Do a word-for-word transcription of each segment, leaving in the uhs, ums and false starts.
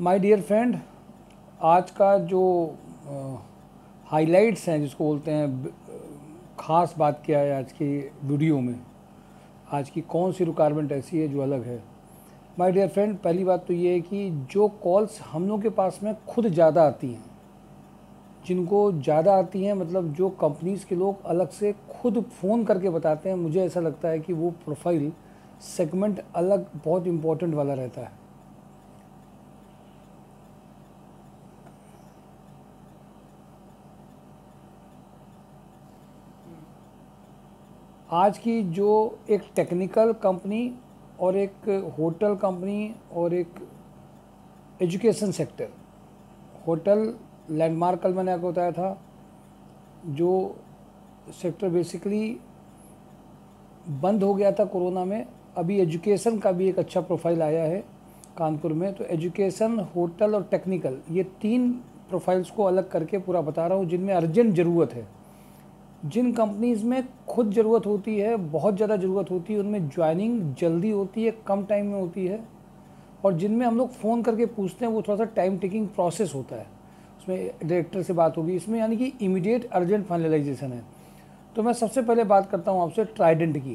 My dear friend, आज का जो हाइलाइट्स हैं जिसको बोलते हैं ख़ास बात क्या है आज की वीडियो में, आज की कौन सी रिक्वायरमेंट ऐसी है जो अलग है। माय डियर फ्रेंड, पहली बात तो ये है कि जो कॉल्स हम लोग के पास में खुद ज़्यादा आती हैं, जिनको ज़्यादा आती हैं मतलब जो कंपनीज़ के लोग अलग से खुद फ़ोन करके बताते हैं, मुझे ऐसा लगता है कि वो प्रोफाइल सेगमेंट अलग बहुत इम्पोर्टेंट वाला रहता है। आज की जो एक टेक्निकल कंपनी और एक होटल कंपनी और एक एजुकेशन सेक्टर, होटल लैंडमार्क कल मैंने आपको बताया था, जो सेक्टर बेसिकली बंद हो गया था कोरोना में। अभी एजुकेशन का भी एक अच्छा प्रोफाइल आया है कानपुर में। तो एजुकेशन, होटल और टेक्निकल, ये तीन प्रोफाइल्स को अलग करके पूरा बता रहा हूँ जिनमें अर्जेंट ज़रूरत है। जिन कंपनीज़ में खुद ज़रूरत होती है, बहुत ज़्यादा ज़रूरत होती है, उनमें ज्वाइनिंग जल्दी होती है, कम टाइम में होती है, और जिनमें हम लोग फ़ोन करके पूछते हैं वो थोड़ा सा टाइम टेकिंग प्रोसेस होता है, उसमें डायरेक्टर से बात होगी, इसमें यानी कि इमीडिएट अर्जेंट फाइनलाइजेशन है। तो मैं सबसे पहले बात करता हूँ आपसे ट्राइडेंट की।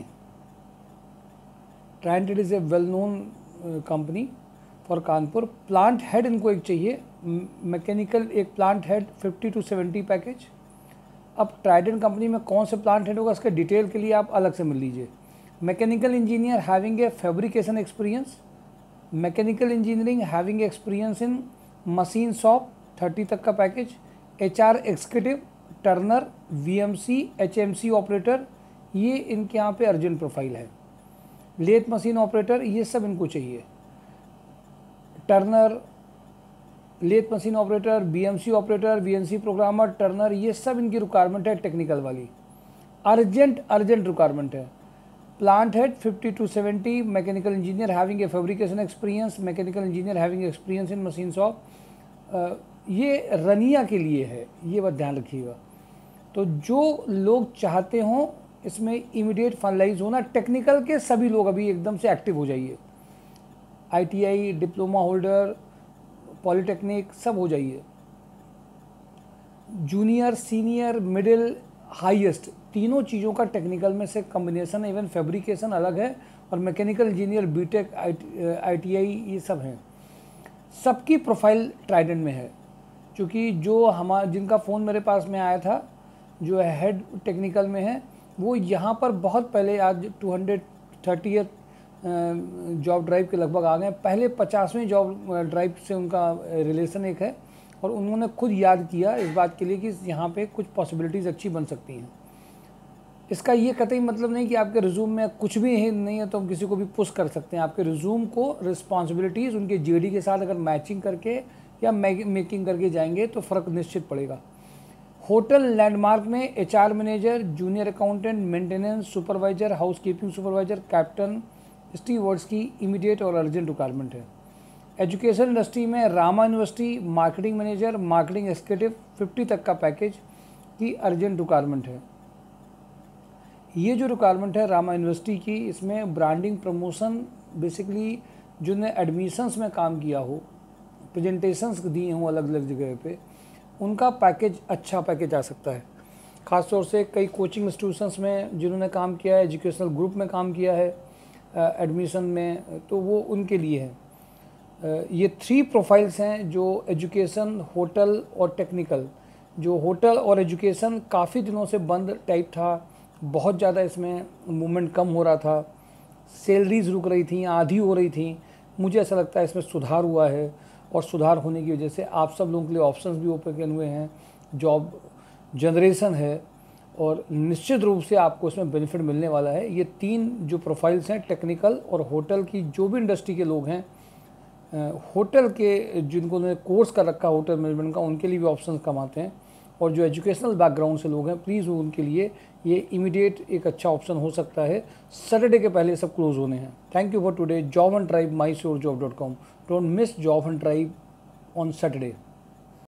Trident is a well known company for Kanpur. Plant head इनको एक चाहिए, मैकेनिकल एक plant head fifty two seventy package. अब ट्राइडेंट कंपनी में कौन से प्लांट हेड होगा इसके डिटेल के लिए आप अलग से मिल लीजिए। Mechanical engineer having a fabrication experience, mechanical engineering having experience in machine shop thirty तक का package. HR executive, turner, VMC, HMC operator, ये इनके यहाँ पे अर्जेंट प्रोफाइल है। लेथ मशीन ऑपरेटर, ये सब इनको चाहिए। Turner, lathe machine operator, BMC operator, VNC programmer, turner, ये सब इनकी रिक्वायरमेंट है टेक्निकल वाली। अर्जेंट अर्जेंट रिक्वायरमेंट है। Plant head fifty two seventy, mechanical engineer having a fabrication experience, mechanical engineer having experience in machine shop, ये रनिया के लिए है, ये बात ध्यान रखिएगा। तो जो लोग चाहते हों इसमें इमीडिएट फाइनलाइज होना, टेक्निकल के सभी लोग अभी एकदम से एक्टिव हो जाइए। आईटीआई, डिप्लोमा होल्डर, पॉलिटेक्निक, सब हो जाइए। जूनियर, सीनियर, मिडिल, हाईएस्ट, तीनों चीज़ों का टेक्निकल में से कम्बिनेशन है। इवन फैब्रिकेशन अलग है और मैकेनिकल इंजीनियर, बीटेक, आईटीआई, ये सब हैं। सबकी प्रोफाइल ट्राइडेंट में है, क्योंकि जो हमारा जिनका फ़ोन मेरे पास में आया था जो हेड टेक्निकल में है, वो यहाँ पर बहुत पहले, आज two hundred thirty job drive के लगभग आ गए। पहले पचासवीं जॉब ड्राइव से उनका रिलेशन एक है, और उन्होंने खुद याद किया इस बात के लिए कि यहाँ पे कुछ पॉसिबिलिटीज़ अच्छी बन सकती हैं। इसका ये कतई मतलब नहीं कि आपके रिज्यूम में कुछ भी है नहीं है तो हम किसी को भी पुश कर सकते हैं। आपके रिज्यूम को रिस्पॉन्सिबिलिटीज़ उनके जीडी के साथ अगर मैचिंग करके या मेकिंग करके जाएंगे तो फ़र्क निश्चित पड़ेगा। होटल लैंडमार्क में HR manager, junior accountant, maintenance supervisor, housekeeping supervisor, captain, stewards की इमीडिएट और अर्जेंट रिक्वायरमेंट है। एजुकेशन इंडस्ट्री में Rama University, marketing manager, marketing executive, fifty तक का पैकेज की अर्जेंट रिक्वायरमेंट है। ये जो रिक्वायरमेंट है रामा यूनिवर्सिटी की, इसमें ब्रांडिंग, प्रमोशन, बेसिकली जिन्होंने एडमिशन्स में काम किया हो, प्रेजेंटेशंस दिए हों अलग अलग जगह पे, उनका पैकेज, अच्छा पैकेज आ सकता है। ख़ासतौर से कई कोचिंग इंस्टीट्यूशंस में जिन्होंने काम किया है, एजुकेशनल ग्रुप में काम किया है एडमिशन में, तो वो उनके लिए है। ये थ्री प्रोफाइल्स हैं जो एजुकेशन, होटल और टेक्निकल। जो होटल और एजुकेशन काफ़ी दिनों से बंद टाइप था, बहुत ज़्यादा इसमें मूवमेंट कम हो रहा था, सैलरीज रुक रही थी, आधी हो रही थी। मुझे ऐसा लगता है इसमें सुधार हुआ है, और सुधार होने की वजह से आप सब लोगों के लिए ऑप्शंस भी ओपन हुए हैं, जॉब जनरेशन है, और निश्चित रूप से आपको इसमें बेनिफिट मिलने वाला है। ये तीन जो प्रोफाइल्स हैं, टेक्निकल और होटल की, जो भी इंडस्ट्री के लोग हैं, होटल के जिनको ने कोर्स कर रखा होटल मैनेजमेंट का, उनके लिए भी ऑप्शंस कम आते हैं, और जो एजुकेशनल बैकग्राउंड से लोग हैं, प्लीज़ उनके लिए ये इमीडिएट एक अच्छा ऑप्शन हो सकता है। सैटरडे के पहले सब क्लोज होने हैं। Thank you for today. Job and drive, my sure job dot com. Don't miss job and drive on Saturday.